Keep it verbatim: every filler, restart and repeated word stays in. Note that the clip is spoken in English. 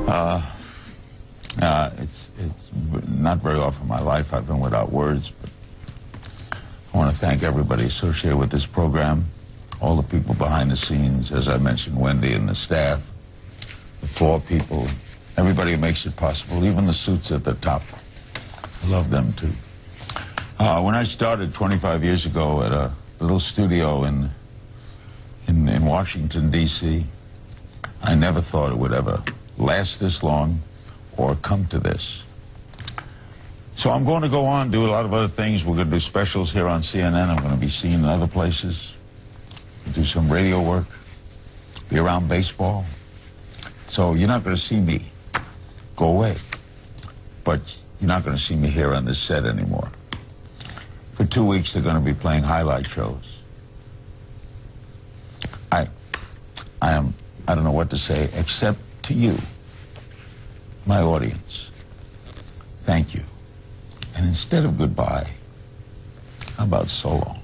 Uh, uh, it's, it's not very often in my life I've been without words, but I want to thank everybody associated with this program, all the people behind the scenes, as I mentioned, Wendy and the staff, the floor people, everybody who makes it possible, even the suits at the top. I love them, too. Uh, when I started twenty-five years ago at a little studio in, in, in Washington, D C, I never thought it would ever last this long or come to this. So I'm going to go on, do a lot of other things. We're going to do specials here on C N N. I'm going to be seen in other places, do some radio work, be around baseball. So you're not going to see me go away, but you're not going to see me here on this set anymore. For two weeks, they're going to be playing highlight shows. I, I am, I don't know what to say, except to you, my audience. Thank you. And instead of goodbye, how about so long?